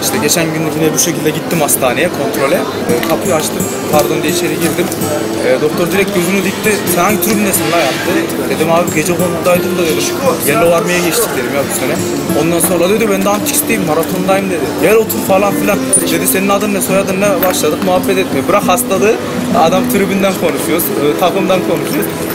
İşte geçen gün yine bu şekilde gittim hastaneye kontrole. Kapıyı açtım, pardon diye içeri girdim. Doktor direkt gözünü dikti. Sen hangi tribündesin la yaptı. Dedim abi gece konudaydım da dedim. Yellow Army'ye geçtik dedim ya bu sene. Ondan sonra dedi ben de Antix'teyim, maratondayım dedi. Gel otur falan filan. Dedi senin adın ne, soyadın ne, başladık muhabbet etmeye. Bırak hastalığı, adam tribünden konuşuyoruz, takımdan konuşuyoruz.